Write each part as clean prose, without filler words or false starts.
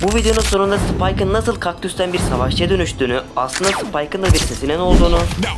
Bu videonun sonunda Spike'ın nasıl kaktüsten bir savaşçıya dönüştüğünü, aslında Spike'ın da bir sesinin olduğunu,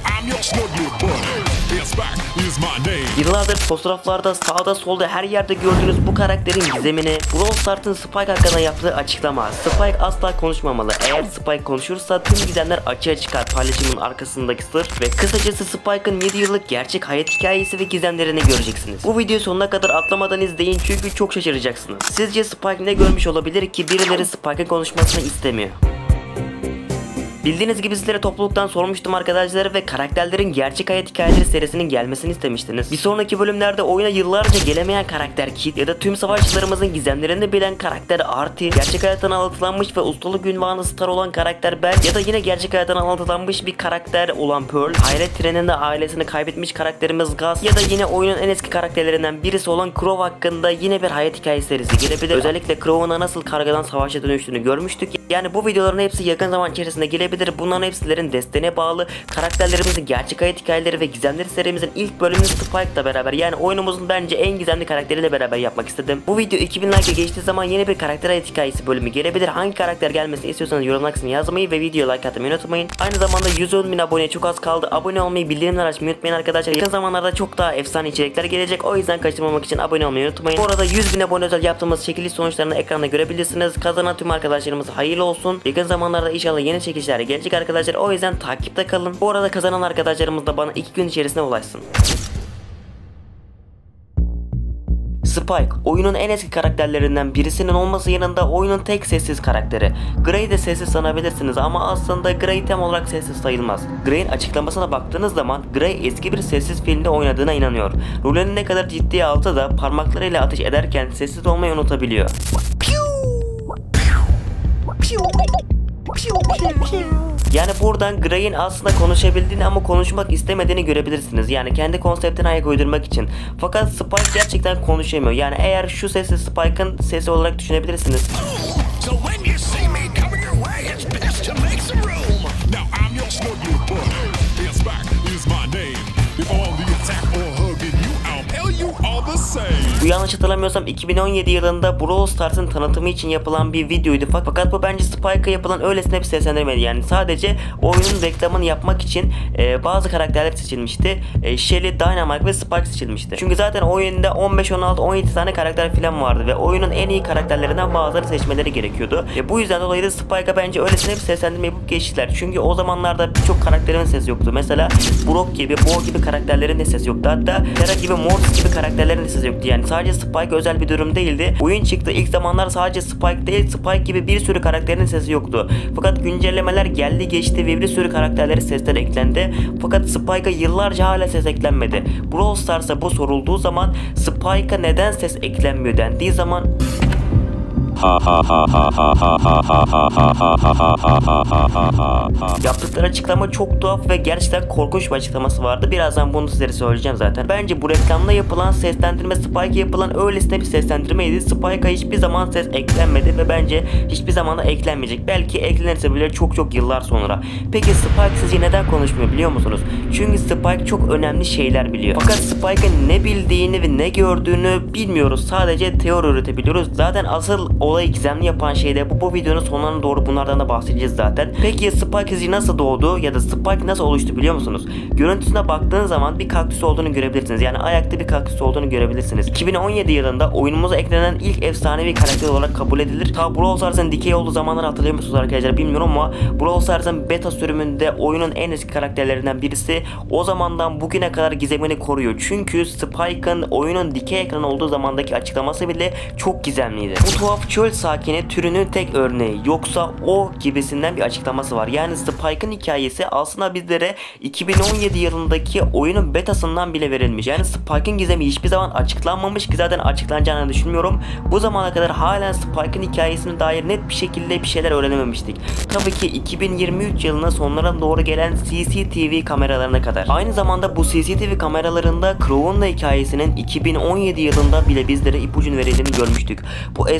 yıllardır fotoğraflarda sağda solda her yerde gördüğünüz bu karakterin gizemini, Brawl Stars'ın Spike hakkında yaptığı açıklama. Spike asla konuşmamalı. Eğer Spike konuşursa tüm gizemler açığa çıkar, paylaşımın arkasındaki sır ve kısacası Spike'ın 7 yıllık gerçek hayat hikayesi ve gizemlerini göreceksiniz. Bu videoyu sonuna kadar atlamadan izleyin çünkü çok şaşıracaksınız. Sizce Spike ne görmüş olabilir ki birileri Spike'ın konuşmasını istemiyor? Bildiğiniz gibi sizlere topluluktan sormuştum arkadaşlar ve karakterlerin gerçek hayat hikayeleri serisinin gelmesini istemiştiniz. Bir sonraki bölümlerde oyuna yıllarca gelemeyen karakter Kid ya da tüm savaşçılarımızın gizemlerini bilen karakter Artie, gerçek hayattan anlatılanmış ve ustalık ünvanı star olan karakter Ben ya da yine gerçek hayattan anlatılanmış bir karakter olan Pearl, hayret treninde ailesini kaybetmiş karakterimiz Gus ya da yine oyunun en eski karakterlerinden birisi olan Crow hakkında yine bir hayat hikayesi serisi gelebilir. Özellikle Crow'un nasıl kargadan savaşa dönüştüğünü görmüştük. Yani bu videoların hepsi yakın zaman içerisinde gelebilir. Bunların hepsilerin desteğine bağlı karakterlerimizin gerçek hayat hikayeleri ve gizemleri serimizin ilk bölümünü Spike'la beraber, yani oyunumuzun bence en gizemli karakteriyle beraber yapmak istedim. Bu video 2000 like'a geçtiği zaman yeni bir karakter hayat hikayesi bölümü gelebilir. Hangi karakter gelmesini istiyorsanız yorumlar kısmına yazmayı ve videoya like atmayı unutmayın. Aynı zamanda 110.000 aboneye çok az kaldı. Abone olmayı, bildirimleri açmayı unutmayın arkadaşlar. Yakın zamanlarda çok daha efsane içerikler gelecek. O yüzden kaçırmamak için abone olmayı unutmayın. Bu arada 100.000 abone özel yaptığımız çekiliş sonuçlarını ekranda görebilirsiniz. Kazanan tüm arkadaşlarımıza hayırlı olsun. Yakın zamanlarda inşallah yeni çekilişler gelecek arkadaşlar. O yüzden takipte kalın. Bu arada kazanan arkadaşlarımız da bana 2 gün içerisinde ulaşsın. Spike, oyunun en eski karakterlerinden birisinin olması yanında oyunun tek sessiz karakteri. Gray'i de sessiz sanabilirsiniz ama aslında Gray tam olarak sessiz sayılmaz. Gray'in açıklamasına baktığınız zaman Gray eski bir sessiz filmde oynadığına inanıyor. Rolünü ne kadar ciddiye alsa da parmaklarıyla ateş ederken sessiz olmayı unutabiliyor. Yani buradan Gray'in aslında konuşabildiğini ama konuşmak istemediğini görebilirsiniz. Yani kendi konseptine ayak uydurmak için. Fakat Spike gerçekten konuşamıyor. Yani eğer şu sesi Spike'ın sesi olarak düşünebilirsiniz. Bu yanlış hatırlamıyorsam 2017 yılında Brawl Stars'ın tanıtımı için yapılan bir videoydu. Fakat bu bence Spike'a yapılan öylesine bir seslendirmedi. Yani sadece oyunun reklamını yapmak için bazı karakterler seçilmişti. Shelly, Dynamite ve Spike seçilmişti. Çünkü zaten oyunda 15, 16, 17 tane karakter falan vardı ve oyunun en iyi karakterlerinden bazıları seçmeleri gerekiyordu. Bu yüzden dolayı da Spike'a bence öylesine bir seslendirme yapıp geçtiler. Çünkü o zamanlarda birçok karakterin sesi yoktu. Mesela Brock gibi, Bo gibi karakterlerin de sesi yoktu. Hatta Terra gibi, Mortis gibi karakterlerin de sesi yoktu. Yani sadece Spike özel bir durum değildi. Oyun çıktı ilk zamanlar sadece Spike değil, Spike gibi bir sürü karakterin sesi yoktu. Fakat güncellemeler geldi geçti ve bir sürü karakterlerin sesleri eklendi. Fakat Spike'a yıllarca hala ses eklenmedi. Brawl Stars'a bu sorulduğu zaman Spike'a neden ses eklenmiyor dendiği zaman yaptıkları açıklama çok tuhaf ve gerçekten korkunç bir açıklaması vardı. Birazdan bunu sizlere söyleyeceğim zaten. Bence bu reklamda yapılan seslendirme Spike'a yapılan öylesine bir seslendirmeydi. Spike'a hiçbir zaman ses eklenmedi ve bence hiçbir zaman da eklenmeyecek. Belki eklenirse bile çok yıllar sonra. Peki Spike sizce neden konuşmuyor biliyor musunuz? Çünkü Spike çok önemli şeyler biliyor. Fakat Spike'ın ne bildiğini ve ne gördüğünü bilmiyoruz. Sadece teori üretebiliyoruz. Zaten asıl olayı gizemli yapan şey de bu videonun sonlarına doğru bunlardan da bahsedeceğiz zaten. Peki Spike sizce nasıl doğdu ya da Spike nasıl oluştu biliyor musunuz? Görüntüsüne baktığınız zaman bir kaktüs olduğunu görebilirsiniz. Yani ayakta bir kaktüs olduğunu görebilirsiniz. 2017 yılında oyunumuza eklenen ilk efsanevi karakter olarak kabul edilir. Ta Brawl Stars'ın dikey olduğu zamanları hatırlıyor musunuz arkadaşlar bilmiyorum ama Brawl Stars'ın beta sürümünde oyunun en eski karakterlerinden birisi. O zamandan bugüne kadar gizemini koruyor. Çünkü Spike'ın oyunun dikey ekranı olduğu zamandaki açıklaması bile çok gizemliydi. Bu tuhaf çöl sakini türünün tek örneği, yoksa o gibisinden bir açıklaması var. Yani Spike'ın hikayesi aslında bizlere 2017 yılındaki oyunun betasından bile verilmiş. Yani Spike'ın gizemi hiçbir zaman açıklanmamış ki zaten açıklanacağını düşünmüyorum. Bu zamana kadar halen Spike'ın hikayesine dair net bir şekilde bir şeyler öğrenememiştik. Tabii ki 2023 yılına sonlara doğru gelen CCTV kameralarına kadar. Aynı zamanda bu CCTV kameralarında Crow'un da hikayesinin 2017 yılında bile bizlere ipucunu verildiğini görmüştük. Bu esrarengiz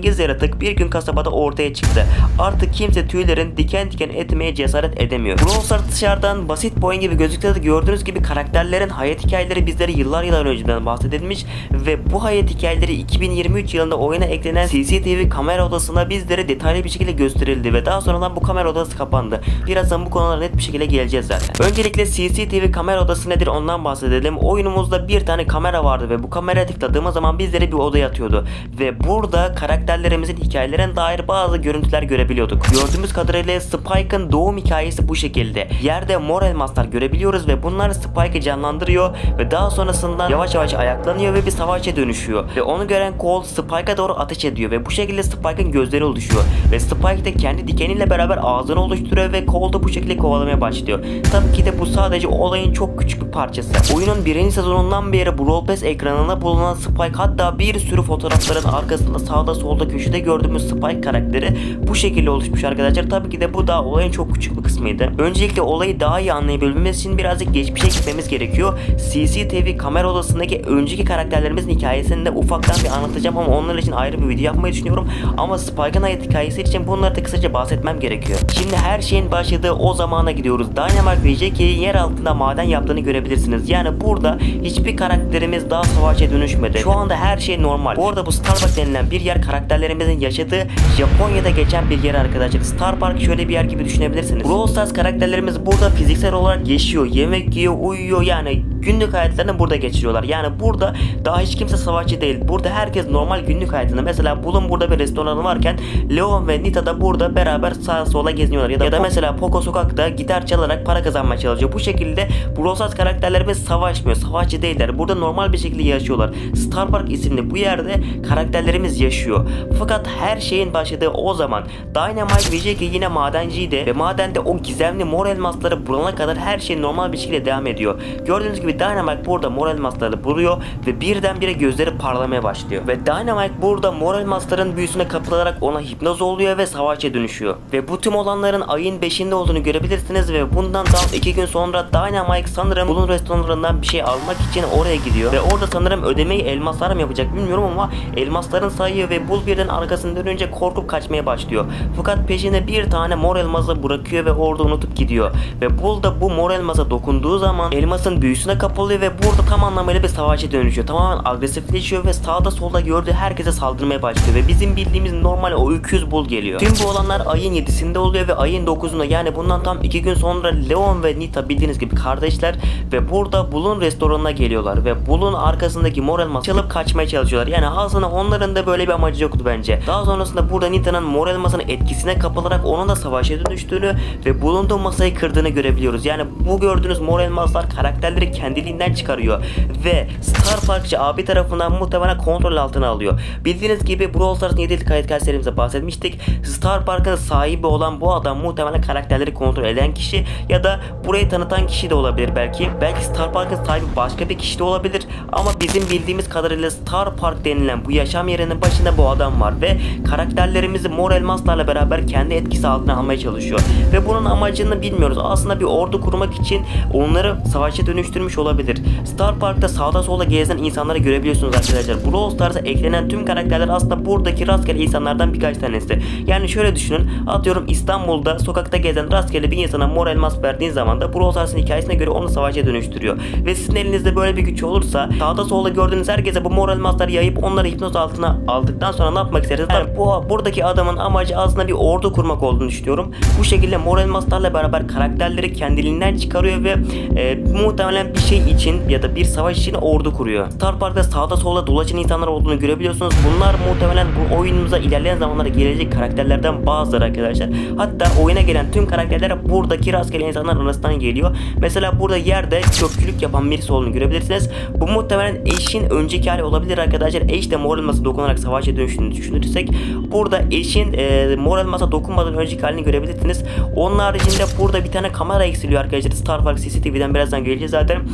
esrarengiz yaratık bir gün kasabada ortaya çıktı. Artık kimse tüylerin diken diken etmeye cesaret edemiyor. Brawl Stars dışarıdan basit bir oyun gibi gözükse de gördüğünüz gibi karakterlerin hayat hikayeleri bizlere yıllar önceden bahsedilmiş ve bu hayat hikayeleri 2023 yılında oyuna eklenen CCTV kamera odasına bizlere detaylı bir şekilde gösterildi ve daha sonradan bu kamera odası kapandı. Birazdan bu konulara net bir şekilde geleceğiz zaten. Öncelikle CCTV kamera odası nedir ondan bahsedelim. Oyunumuzda bir tane kamera vardı ve bu kameraya tıkladığımız zaman bizleri bir odaya atıyordu. Ve burada karakterlerimizin hikayelerine dair bazı görüntüler görebiliyorduk. Gördüğümüz kadarıyla Spike'ın doğum hikayesi bu şekilde. Yerde mor elmaslar görebiliyoruz ve bunlar Spike'ı canlandırıyor ve daha sonrasında yavaş yavaş ayaklanıyor ve bir savaşça dönüşüyor. Ve onu gören Colt Spike'a doğru ateş ediyor ve bu şekilde Spike'ın gözleri oluşuyor. Ve Spike de kendi dikeniyle beraber ağzını oluşturuyor ve Colt'u bu şekilde kovalamaya başlıyor. Tabii ki de bu sadece olayın çok küçük bir parçası. Oyunun birinci sezonundan beri Brawl Pass ekranına bulunan Spike, hatta bir sürü fotoğrafların arkasında sağda solda köşede gördüğümüz Spike karakteri bu şekilde oluşmuş arkadaşlar. Tabii ki de bu da olayın çok küçük bir kısmıydı. Öncelikle olayı daha iyi anlayabilmemiz için birazcık geçmişe gitmemiz gerekiyor. CCTV kamera odasındaki önceki karakterlerimizin hikayesini de ufaktan bir anlatacağım ama onlar için ayrı bir video yapmayı düşünüyorum. Ama Spike'ın hayat hikayesi için bunları da kısaca bahsetmem gerekiyor. Şimdi her şeyin başladığı o zamana gidiyoruz. Dynamite ve Jackie'nin yer altında maden yaptığını görebilirsiniz. Yani burada hiçbir karakterimiz daha savaşa dönüşmedi. Şu anda her şey normal. Bu arada bu Starbucks denilen bir yer karakterlerimizin yaşadığı Japonya'da geçen bir yer arkadaşlar. Star Park şöyle bir yer gibi düşünebilirsiniz. Brawl Stars karakterlerimiz burada fiziksel olarak yaşıyor, yemek yiyor, uyuyor, yani günlük hayatlarını burada geçiriyorlar. Yani burada daha hiç kimse savaşçı değil. Burada herkes normal günlük hayatında. Mesela Bull'un burada bir restoranı varken Leon ve Nita da burada beraber sağa sola geziniyorlar. Ya da mesela Poco sokakta gitar çalarak para kazanmaya çalışıyor. Bu şekilde Brawl Stars karakterlerimiz savaşmıyor. Savaşçı değiller. Burada normal bir şekilde yaşıyorlar. Star Park isimli bu yerde karakterlerimiz yaşıyor. Fakat her şeyin başladığı o zaman Dynamite ve Jackie yine madenciydi ve madende o gizemli mor elmasları bulana kadar her şey normal bir şekilde devam ediyor. Gördüğünüz gibi Dynamite burada mor elmasları buluyor ve birdenbire gözleri parlamaya başlıyor. Ve Dynamite burada mor elmasların büyüsüne kapılarak ona hipnoz oluyor ve savaşça dönüşüyor. Ve bu tüm olanların ayın 5'inde olduğunu görebilirsiniz ve bundan tam 2 gün sonra Dynamite sanırım Bull'un restoranlarından bir şey almak için oraya gidiyor. Ve orada sanırım ödemeyi elmaslar mı yapacak bilmiyorum ama elmasların sayıyor ve Bull birden arkasını dönünce korkup kaçmaya başlıyor. Fakat peşine bir tane mor elması bırakıyor ve orada unutup gidiyor. Ve Bull da bu mor elmasa dokunduğu zaman elmasın büyüsüne kapılıyor ve burada tam anlamıyla bir savaşa dönüşüyor. Tamamen agresifleşiyor ve sağda solda gördüğü herkese saldırmaya başlıyor ve bizim bildiğimiz normal o öküz Bull geliyor. Tüm bu olanlar ayın 7'sinde oluyor ve ayın 9'unda, yani bundan tam 2 gün sonra Leon ve Nita bildiğiniz gibi kardeşler ve burada Bull'un restoranına geliyorlar ve Bull'un arkasındaki mor elması çalıp kaçmaya çalışıyorlar. Yani aslında onların da böyle bir amacı yoktu bence. Daha sonrasında burada Nita'nın mor elmasının etkisine kapılarak onun da savaşa dönüştüğünü ve bulunduğu masayı kırdığını görebiliyoruz. Yani bu gördüğünüz mor elmaslar karakterleri kendiliğinden çıkarıyor ve Star Parkçı abi tarafından muhtemelen kontrol altına alıyor. Bildiğiniz gibi Brawl Stars'ın 7 yıllık kayıt serimizde bahsetmiştik. Star Park'ın sahibi olan bu adam muhtemelen karakterleri kontrol eden kişi ya da burayı tanıtan kişi de olabilir belki. Belki Star Park'ın sahibi başka bir kişi de olabilir ama bizim bildiğimiz kadarıyla Star Park denilen bu yaşam yerinin başında bu adam var ve karakterlerimizi mor elmaslarla beraber kendi etkisi altına almaya çalışıyor. Ve bunun amacını bilmiyoruz. Aslında bir ordu kurmak için onları savaşa dönüştürmüş olabilir. Star Park'ta sağda solda gezen insanları görebiliyorsunuz arkadaşlar. Brawl Stars'a eklenen tüm karakterler aslında buradaki rastgele insanlardan birkaç tanesi. Yani şöyle düşünün. Atıyorum İstanbul'da sokakta gezen rastgele bir insana mor elmas verdiğin zaman da Brawl Stars'ın hikayesine göre onu savaşa dönüştürüyor. Ve sizin elinizde böyle bir güç olursa sağda solda gördüğünüz herkese bu mor elmasları yayıp onları hipnoz altına aldıktan sonra ne yapmak istersiniz? Yani buradaki adamın amacı aslında bir ordu kurmak olduğunu düşünüyorum. Bu şekilde mor elmaslarla beraber karakterleri kendiliğinden çıkarıyor ve muhtemelen bir şey için ya da bir savaş için ordu kuruyor. Star Park'ta sağda solda dolaşan insanlar olduğunu görebiliyorsunuz. Bunlar muhtemelen bu oyunumuza ilerleyen zamanlarda gelecek karakterlerden bazıları arkadaşlar. Hatta oyuna gelen tüm karakterler buradaki rastgele insanlar arasından geliyor. Mesela burada yerde çöpçülük yapan birisi olduğunu görebilirsiniz. Bu muhtemelen eşin önceki hali olabilir arkadaşlar. Eş de mor elması dokunarak savaşa dönüştüğünü düşünürsek burada eşin mor elmasa dokunmadan önceki halini görebilirsiniz. Onun haricinde burada bir tane kamera eksiliyor arkadaşlar. Star Park CCTV'den birazdan geleceğiz zaten.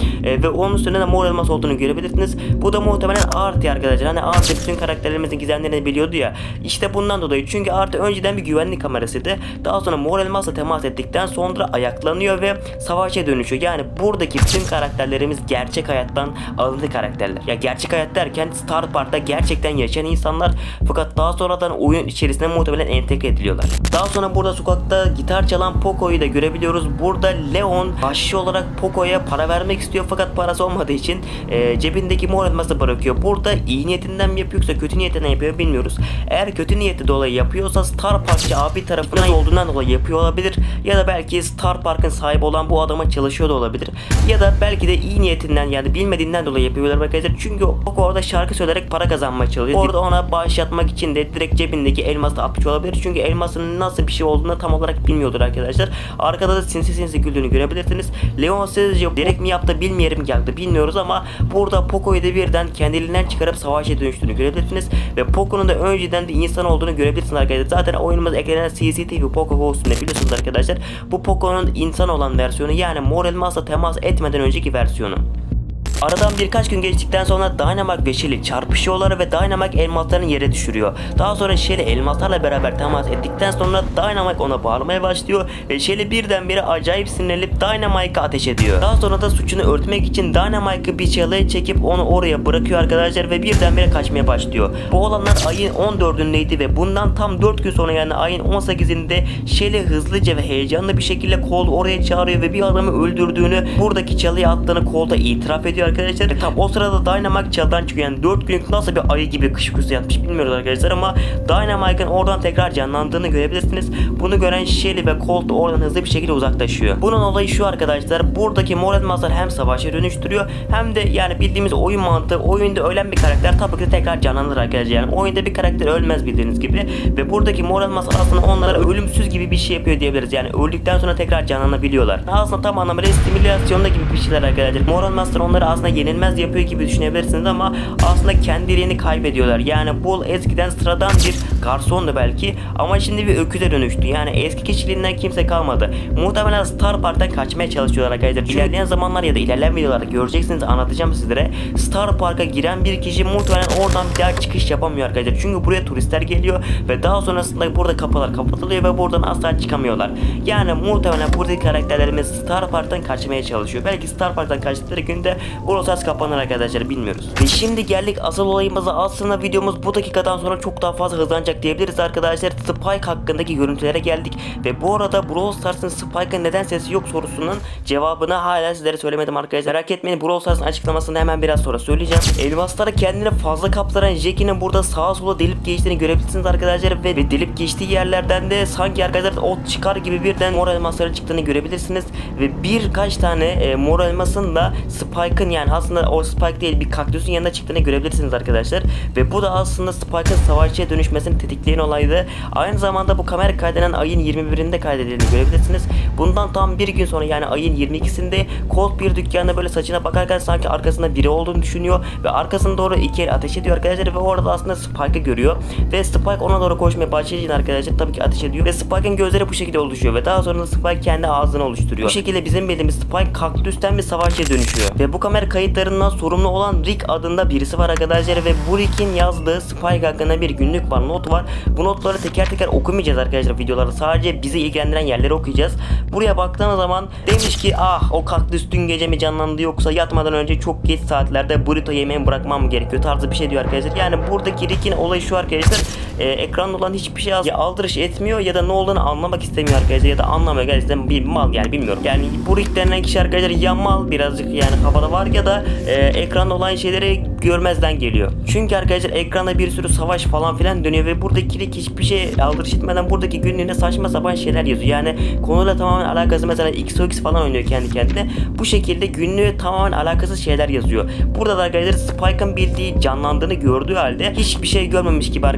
Ve onun üstünde de mor elmas olduğunu görebilirsiniz. Bu da muhtemelen artı arkadaşlar. Hani artı bütün karakterlerimizin gizemlerini biliyordu ya. İşte bundan dolayı, çünkü artı önceden bir güvenlik kamerasıydı. Daha sonra mor elmasla temas ettikten sonra ayaklanıyor ve savaşa dönüşüyor. Yani buradaki bütün karakterlerimiz gerçek hayattan alıntı karakterler. Ya gerçek hayat derken Star Park'ta gerçekten yaşayan insanlar, fakat daha sonradan oyun içerisine muhtemelen entegre ediliyorlar. Daha sonra burada sokakta gitar çalan Poco'yu da görebiliyoruz. Burada Leon başçı olarak Poco'ya para vermek istiyor, fakat parası olmadığı için cebindeki mor elması bırakıyor. Burada iyi niyetinden mi yapıyor yoksa kötü niyetinden yapıyor bilmiyoruz. Eğer kötü niyeti dolayı yapıyorsa Star Park'çı abi tarafından olduğundan dolayı yapıyor olabilir. Ya da belki Star Park'ın sahibi olan bu adama çalışıyor da olabilir. Ya da belki de iyi niyetinden, yani bilmediğinden dolayı yapıyorlar arkadaşlar. Çünkü Poco orada şarkı söyleyerek para kazanmaya çalışıyor. Orada ona bağış yapmak için de direkt cebindeki elması atmış olabilir. Çünkü elmasının nasıl bir şey olduğunu tam olarak bilmiyordur arkadaşlar. Arkada da sinsi sinsi güldüğünü görebilirsiniz. Leon sizce direkt mi yaptı bilmiyorum, geldi bilmiyoruz ama burada Poco'yu da birden kendiliğinden çıkarıp savaşa dönüştüğünü görebilirsiniz. Ve Poco'nun da önceden de insan olduğunu görebilirsiniz arkadaşlar. Zaten oyunumuz eklenen CCTV Poco üstünde biliyorsunuz arkadaşlar. Bu Poco'nun insan olan versiyonu, yani mor elmasla temas etmeden önceki versiyonu. Aradan birkaç gün geçtikten sonra Dynamite ve Shelly çarpışıyorlar ve Dynamite elmaslarını yere düşürüyor. Daha sonra Shelly elmaslarla beraber temas ettikten sonra Dynamite ona bağırmaya başlıyor ve Shelly birdenbire acayip sinirlenip Dynamite'a ateş ediyor. Daha sonra da suçunu örtmek için Dynamite'ı bir çalıya çekip onu oraya bırakıyor arkadaşlar ve birdenbire kaçmaya başlıyor. Bu olanlar ayın 14'ündeydi ve bundan tam 4 gün sonra, yani ayın 18'inde Shelly hızlıca ve heyecanlı bir şekilde Colt oraya çağırıyor ve bir adamı öldürdüğünü, buradaki çalıya attığını Colt'a itiraf ediyor arkadaşlar. Tam o sırada Dynamite çaldan çıkıyor. Yani 4 günlük nasıl bir ayı gibi kış uykusu yatmış bilmiyoruz arkadaşlar ama Dynamite'ın oradan tekrar canlandığını görebilirsiniz. Bunu gören Shelly ve Colt oradan hızlı bir şekilde uzaklaşıyor. Bunun olayı şu arkadaşlar. Buradaki mor elmaslar hem savaşa dönüştürüyor hem de yani bildiğimiz oyun mantığı, oyunda ölen bir karakter tabii ki de tekrar canlanır arkadaşlar. Yani oyunda bir karakter ölmez bildiğiniz gibi ve buradaki mor elmas aslında onlara ölümsüz gibi bir şey yapıyor diyebiliriz. Yani öldükten sonra tekrar canlanabiliyorlar. Aslında tam anlamıyla stimülasyonda gibi bir şeyler arkadaşlar. Mor elmaslar onları aslında yenilmez yapıyor gibi düşünebilirsiniz ama aslında kendilerini kaybediyorlar. Yani Bull eskiden sıradan bir garsondu belki ama şimdi bir öküze dönüştü. Yani eski kişiliğinden kimse kalmadı. Muhtemelen Star Park'tan kaçmaya çalışıyorlar arkadaşlar. İlerleyen zamanlar ya da ilerleyen videolarda göreceksiniz, anlatacağım sizlere. Star Park'a giren bir kişi muhtemelen oradan bir daha çıkış yapamıyor arkadaşlar. Çünkü buraya turistler geliyor ve daha sonrasında burada kapılar kapatılıyor ve buradan asla çıkamıyorlar. Yani muhtemelen buradaki karakterlerimiz Star Park'tan kaçmaya çalışıyor. Belki Star Park'tan kaçtıkları günde Brawl Stars kapanır arkadaşlar, bilmiyoruz. Ve şimdi geldik asıl olayımıza. Aslında videomuz bu dakikadan sonra çok daha fazla hızlanacak diyebiliriz arkadaşlar. Spike hakkındaki görüntülere geldik ve bu arada Brawl Stars'ın Spike'a neden sesi yok sorusunun cevabını hala sizlere söylemedim arkadaşlar. Merak etmeyin, Brawl Stars'ın açıklamasını hemen biraz sonra söyleyeceğim. Elmasları kendine fazla kaptıran Jackie'nin burada sağa sola delip geçtiğini görebilirsiniz arkadaşlar ve delip geçtiği yerlerden de sanki arkadaşlar ot çıkar gibi birden mor elmasları çıktığını görebilirsiniz ve birkaç tane mor elmasın da Spike'ın, yani aslında o Spike değil bir kaktüsün yanına çıktığını görebilirsiniz arkadaşlar ve bu da aslında Spike'ın savaşçıya dönüşmesini tetikleyen olaydı. Aynı zamanda bu kamera kaydeden ayın 21'inde kaydedildiğini görebilirsiniz. Bundan tam bir gün sonra, yani ayın 22'sinde Colt bir dükkanda böyle saçına bakarken sanki arkasında biri olduğunu düşünüyor ve arkasına doğru iki el ateş ediyor arkadaşlar ve orada aslında Spike'ı görüyor ve Spike ona doğru koşmaya başlayınca arkadaşlar tabii ki ateş ediyor ve Spike'ın gözleri bu şekilde oluşuyor ve daha sonra Spike kendi ağzını oluşturuyor. Bu şekilde bizim bildiğimiz Spike kaktüsten bir savaşçıya dönüşüyor ve bu kamera kayıtlarından sorumlu olan Rick adında birisi var arkadaşlar ve bu Rick'in yazdığı Spike hakkında bir günlük var, not var. Bu notları teker teker okumayacağız arkadaşlar videolarda. Sadece bizi ilgilendiren yerleri okuyacağız. Buraya baktığınız zaman demiş ki o kaktüs dün gece mi canlandı yoksa yatmadan önce çok geç saatlerde burrito yemeğimi bırakmam gerekiyor tarzı bir şey diyor arkadaşlar. Yani buradaki Rick'in olayı şu arkadaşlar. Ekranda olan hiçbir şey ya aldırış etmiyor ya da ne olduğunu anlamak istemiyor arkadaşlar ya da anlamıyor, gerçekten bir mal, yani bilmiyorum. Yani bu Rick denen kişi arkadaşlar ya mal birazcık, yani kafada var ya da ekranda olan şeyleri görmezden geliyor. Çünkü arkadaşlar ekranda bir sürü savaş falan filan dönüyor ve buradaki Rick hiçbir şey aldırış etmeden buradaki günlüğüne saçma sapan şeyler yazıyor. Yani konuyla tamamen alakası, mesela XOX falan oynuyor kendi kendine. Bu şekilde günlüğü tamamen alakasız şeyler yazıyor. Burada da arkadaşlar Spike'ın bildiği, canlandığını gördüğü halde hiçbir şey görmemiş gibi arkadaşlar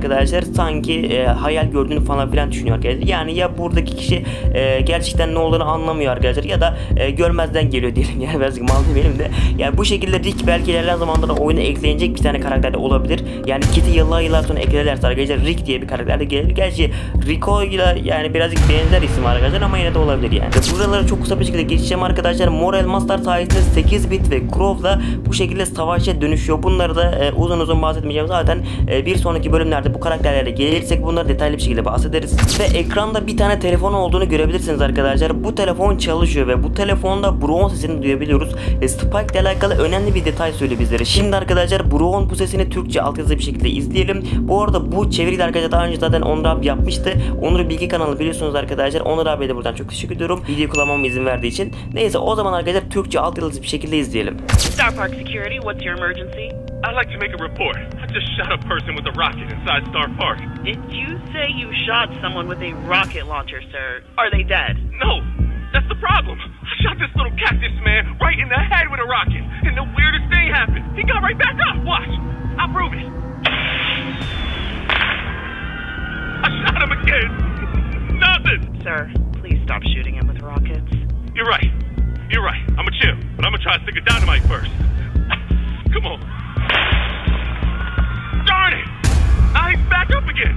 sanki hayal gördüğünü falan filan düşünüyor arkadaşlar. Yani ya buradaki kişi gerçekten ne olduğunu anlamıyor arkadaşlar ya da görmezden geliyor diyelim. Yani birazcık mal demeyelim de. Yani bu şekilde Rick belki ilerleyen zamanlarda oyuna ekleyecek bir tane karakter de olabilir. Yani Kitty yıllar sonra eklerlerse arkadaşlar Rick diye bir karakter de gelir. Gerçi Rico ile yani birazcık benzer isim arkadaşlar ama yine de olabilir yani. Ve buraları çok kısa bir şekilde geçeceğim arkadaşlar. Mor elmaslar sayesinde 8 bit ve Crow'la bu şekilde savaşa dönüşüyor. Bunları da uzun uzun bahsetmeyeceğim. Zaten bir sonraki bölümlerde bu karakterlere gelirsek bunları detaylı bir şekilde bahsederiz. Ve ekranda bir tane telefon olduğunu görebilirsiniz arkadaşlar. Bu telefon çalışıyor ve bu telefonda Brown sesini duyabiliyoruz. Ve Spike ile alakalı önemli bir detay söylüyor bizlere. Şimdi arkadaşlar Brown bu sesini Türkçe altyazılı bir şekilde izleyelim. Bu arada bu çeviriyi arkadaşlar daha önce zaten Onur abi yapmıştı. Onur Bilgi kanalı biliyorsunuz arkadaşlar. Onur abiye de buradan çok teşekkür ediyorum. Video kullanmama izin verdiği için. Neyse o zaman arkadaşlar Türkçe altyazılı bir şekilde izleyelim. Star Park Security, what's your emergency? I'd like to make a report. I just shot a person with a rocket inside Star Park. Did you say you shot someone with a rocket launcher, sir? Are they dead? No, that's the problem. I shot this little cactus man right in the head with a rocket. And the weirdest thing happened. He got right back up. Watch. I'll prove it. I shot him again. Nothing. Sir, please stop shooting him with rockets. You're right. You're right. I'ma chill. But I'ma try to stick a dynamite first. Come on. Darn it! Now he's back up again.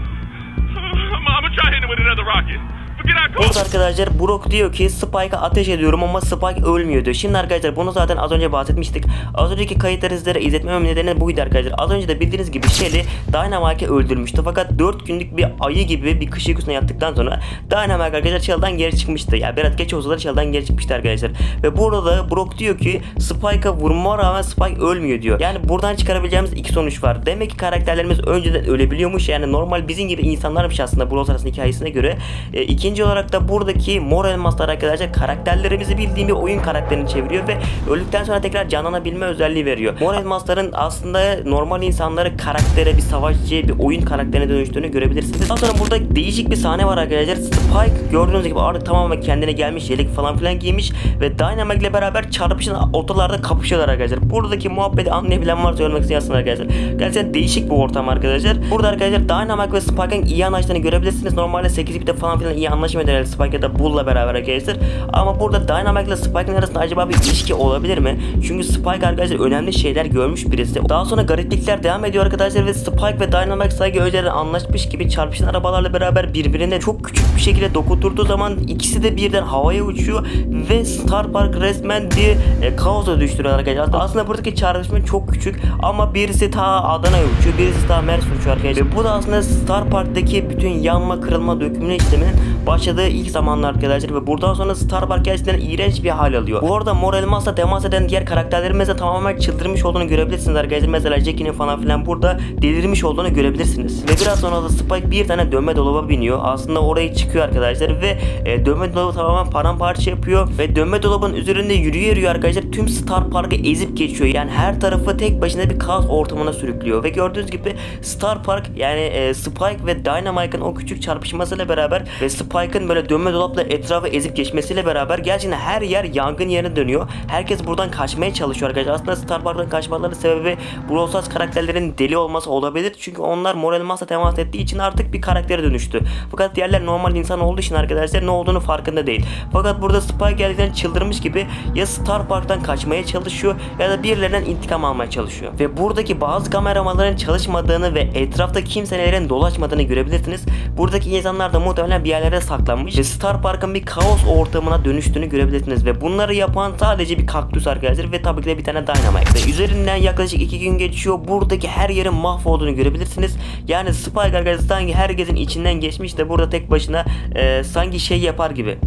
I'ma try hitting him with another rocket. Burada arkadaşlar Brock diyor ki Spike'a ateş ediyorum ama Spike ölmüyor diyor. Şimdi arkadaşlar bunu zaten az önce bahsetmiştik. Az önceki kayıtları sizlere izletmem nedeni buydu arkadaşlar. Az önce de bildiğiniz gibi Shelly Dynamike'ı öldürmüştü. Fakat 4 günlük bir ayı gibi bir kış uykusuna yattıktan sonra Dynamike arkadaşlar Shell'dan geri çıkmıştı. Ya biraz geç olsa da Shell'dan geri çıkmıştı arkadaşlar. Ve burada da Brock diyor ki Spike'a vurma rağmen Spike ölmüyor diyor. Yani buradan çıkarabileceğimiz iki sonuç var. Demek ki karakterlerimiz önceden ölebiliyormuş. Yani normal bizim gibi insanlarmış aslında Brawl Stars'ın hikayesine göre. İkinci olarak da buradaki mor elmaslar arkadaşlar karakterlerimizi bildiğim bir oyun karakterini çeviriyor ve öldükten sonra tekrar canlanabilme özelliği veriyor. Mor elmasların aslında normal insanları karaktere, bir savaşçıya, bir oyun karakterine dönüştüğünü görebilirsiniz. Daha sonra burada değişik bir sahne var arkadaşlar. Spike gördüğünüz gibi artık tamamen kendine gelmiş, yelek falan filan giymiş ve Dynamite ile beraber çarpışan ortalarda kapışıyorlar arkadaşlar. Buradaki muhabbeti anlayabilen varsa söylemek istiyorsun arkadaşlar. Gerçekten değişik bir ortam arkadaşlar. Burada arkadaşlar Dynamite ve Spike'ın iyi anlaştığını görebilirsiniz. Normalde 8 bitte falan filan iyi anlaşmıyor herhalde Spike ya da Bull'la beraber arkadaşlar. Ama burada Dynamite ile Spike'ın arasında acaba bir ilişki olabilir mi? Çünkü Spike arkadaşlar önemli şeyler görmüş birisi. Daha sonra gariplikler devam ediyor arkadaşlar ve Spike ve Dynamite sanki önceden anlaşmış gibi çarpışan arabalarla beraber birbirine çok küçük bir şekilde dokundurduğu zaman ikisi de birden havaya uçuyor ve Star Park resmen bir kaosa düştürüyor arkadaşlar. Aslında buradaki çarpışma çok küçük ama birisi ta Adana'ya uçuyor, birisi ta Mersin uçuyor arkadaşlar. Ve bu da aslında Star Park'taki bütün yanma, kırılma, dökülme işleminin başladığı ilk zamanlar arkadaşlar ve buradan sonra Star Park gerçekten iğrenç bir hal alıyor. Bu arada Mor Elmas'la temas eden diğer karakterlerimiz de tamamen çıldırmış olduğunu görebilirsiniz arkadaşlar. Mesela Jackie'nin falan filan burada delirmiş olduğunu görebilirsiniz. Ve biraz sonra da Spike bir tane dönme dolaba biniyor. Aslında orayı çıkıyor arkadaşlar ve dönme dolabı tamamen paramparça yapıyor ve dönme dolabın üzerinde yürüyor arkadaşlar. Tüm Star Park'ı ezip geçiyor. Yani her tarafı tek başına bir kaos ortamına sürüklüyor ve gördüğünüz gibi Star Park yani Spike ve Dynamite'ın o küçük çarpışmasıyla beraber ve Spike'ın böyle dönme dolapla etrafı ezip geçmesiyle beraber gerçekten her yer yangın yerine dönüyor. Herkes buradan kaçmaya çalışıyor arkadaşlar. Aslında Star Park'tan kaçmaları sebebi Brawl Stars karakterlerin deli olması olabilir. Çünkü onlar Mor Elmas'la temas ettiği için artık bir karaktere dönüştü. Fakat diğerler normal insan olduğu için arkadaşlar ne olduğunu farkında değil. Fakat burada Spike gerçekten çıldırmış gibi ya Star Park'tan kaçmaya çalışıyor ya da birilerinden intikam almaya çalışıyor. Ve buradaki bazı kameramanların çalışmadığını ve etrafta kimselerin dolaşmadığını görebilirsiniz. Buradaki insanlar da muhtemelen bir yerlere saklanmış ve Star Park'ın bir kaos ortamına dönüştüğünü görebilirsiniz ve bunları yapan sadece bir kaktüs arkadaşlar ve tabii ki de bir tane Dynamite. Ve üzerinden yaklaşık 2 gün geçiyor. Buradaki her yerin mahvolduğunu görebilirsiniz. Yani Spike arkadaşlar sanki herkesin içinden geçmiş de burada tek başına sanki şey yapar gibi.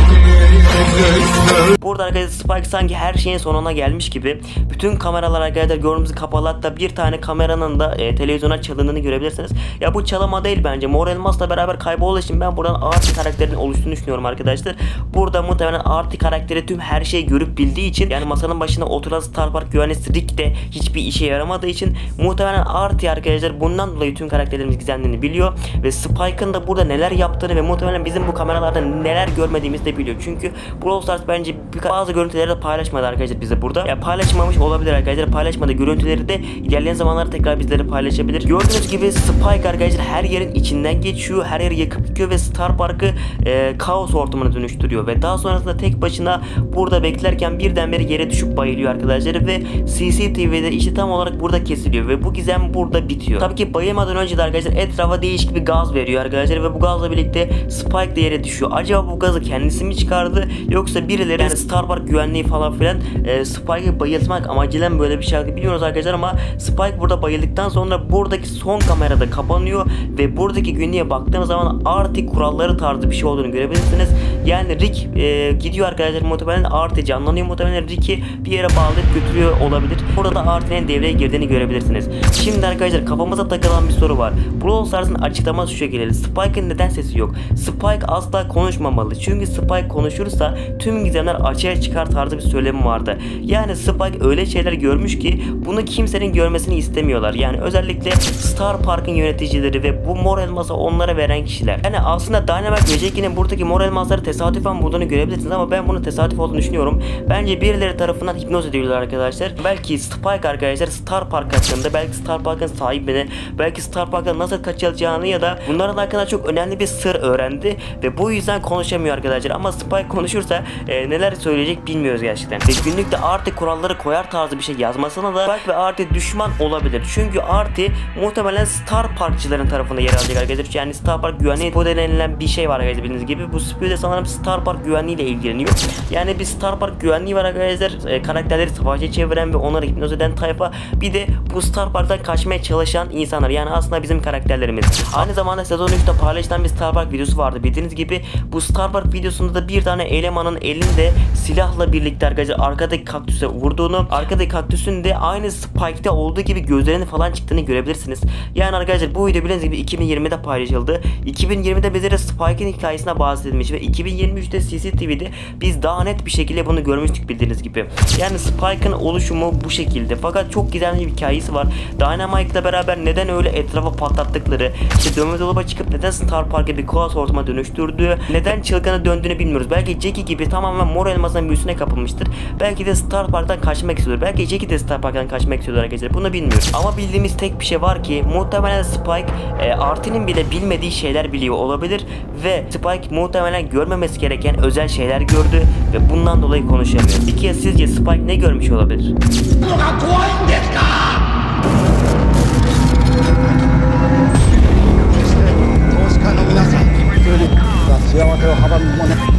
Burada arkadaşlar Spike sanki her şeyin sonuna gelmiş gibi. Bütün kameralar arkadaşlar gördüğünüz kapalı, hatta bir tane kameranın da televizyona çalındığını görebilirsiniz. Ya bu çalama değil bence. Mor Elmas'la beraber kaybolduğu için ben buradan Artie karakterinin oluştuğunu düşünüyorum arkadaşlar. Burada muhtemelen Artie karakteri tüm her şeyi görüp bildiği için, yani masanın başına oturan Star Park güvenlisi Rick de hiçbir işe yaramadığı için muhtemelen Artie arkadaşlar bundan dolayı tüm karakterlerimiz gizlendiğini biliyor ve Spike'ın da burada neler yaptığını ve muhtemelen bizim bu kameralarda neler görmediğimizi de biliyor. Çünkü Brawl Stars bence bazı görüntüleri de paylaşmadı arkadaşlar bize burada. Ya paylaşmamış olabilir arkadaşlar. Paylaşmadığı görüntüleri de ilerleyen zamanlarda tekrar bizlere paylaşabilir. Gördüğünüz gibi Spike arkadaşlar her yerin içinden geçiyor. Her yeri yakıp yıkıyor ve Star Park'ı kaos ortamına dönüştürüyor. Ve daha sonrasında tek başına burada beklerken birdenbire yere düşüp bayılıyor arkadaşlar. Ve CCTV'de işte tam olarak burada kesiliyor. Ve bu gizem burada bitiyor. Tabii ki bayılmadan önce de arkadaşlar etrafa değişik bir gaz veriyor arkadaşlar. Ve bu gazla birlikte Spike de yere düşüyor. Acaba bu gazı kendisi mi çıkardı? Yoksa birileri yani Star Park güvenliği falan filan Spike'ı bayıltmak amacıyla mı böyle bir şey yaptı bilmiyoruz arkadaşlar. Ama Spike burada bayıldıktan sonra buradaki son kamerada kapanıyor. Ve buradaki günlüğe baktığımız zaman artık kuralları tarzı bir şey olduğunu görebilirsiniz. Yani Rick gidiyor arkadaşlar, muhtemelen artı canlanıyor, muhtemelen Rick'i bir yere bağlayıp götürüyor olabilir. Burada da Art'ın devreye girdiğini görebilirsiniz. Şimdi arkadaşlar kafamıza takılan bir soru var. Brawl Stars'ın açıklaması şu şekilde. Spike'ın neden sesi yok? Spike asla konuşmamalı. Çünkü Spike konuşursa tüm gizemler açığa çıkar tarzı bir söylemi vardı. Yani Spike öyle şeyler görmüş ki bunu kimsenin görmesini istemiyorlar. Yani özellikle Star Park'ın yöneticileri ve bu mor elması onlara veren kişiler. Yani aslında Dynamite ve Jackie'nin buradaki mor elmasları tesadüfen bulduğunu görebilirsiniz ama ben bunu tesadüf olduğunu düşünüyorum. Bence birileri tarafından hipnoz ediliyorlar arkadaşlar. Belki Spike arkadaşlar Star Park hakkında, belki Star Park'ın sahibini, belki Star Park'ın nasıl kaçılacağını ya da bunların hakkında çok önemli bir sır öğrendi ve bu yüzden konuşamıyor arkadaşlar. Ama Spike konuşursa neler söyleyecek bilmiyoruz gerçekten. Ve günlükte artık kuralları koyar tarzı bir şey yazmasına da Spike ve artık düşman olabilir. Çünkü artı muhtemelen Star Parkçıların tarafında yer alacak arkadaşlar. Yani Star Park güvenliği denilen bir şey var arkadaşlar bildiğiniz gibi. Bu Spio de sanırım Star Park güvenliği ile ilgileniyor. Yani bir Star Park güvenliği var arkadaşlar. Karakterleri savaşa çeviren ve onları hipnoz eden tayfa. Bir de bu Star Park'tan kaçmaya çalışan insanlar. Yani aslında bizim karakterlerimiz. Aynı zamanda sezon 3'te paylaşılan bir Star Park videosu vardı. Bildiğiniz gibi bu Star Park videosunda da bir tane elemanın elinde silahla birlikte arkadaşlar arkadaki kaktüse vurduğunu, arkadaki kaktüsün de aynı Spike'te olduğu gibi gözlerini falan çıktığını görebilirsiniz. Yani arkadaşlar bu video bildiğiniz gibi 2020'de paylaşıldı. 2020'de bizlere Spike'ın hikayesine bahsedilmiş ve 2023'te CCTV'de biz daha net bir şekilde bunu görmüştük bildiğiniz gibi. Yani Spike'ın oluşumu bu şekilde. Fakat çok gizemli bir hikayesi var. Dynamite'la beraber neden öyle etrafa patlattıkları, işte dönme dolaba çıkıp neden Star Park'ı bir kaos ortama dönüştürdüğü, neden çılgına döndüğünü bilmiyoruz. Belki Jackie gibi tamamen mor elmasının büyüsüne kapılmıştır. Belki de Star Park'tan kaçmak istiyordur. Belki Jackie de Star Park'tan kaçmak istiyordur arkadaşlar. Bunu bilmiyoruz. Ama bildiğimiz tek bir şey var ki muhtemelen Spike Art'inin bile bilmediği şeyler biliyor olabilir ve Spike muhtemelen görmemesi gereken özel şeyler gördü ve bundan dolayı konuşamıyor. Peki ya sizce Spike ne görmüş olabilir? 幸せを阻むもの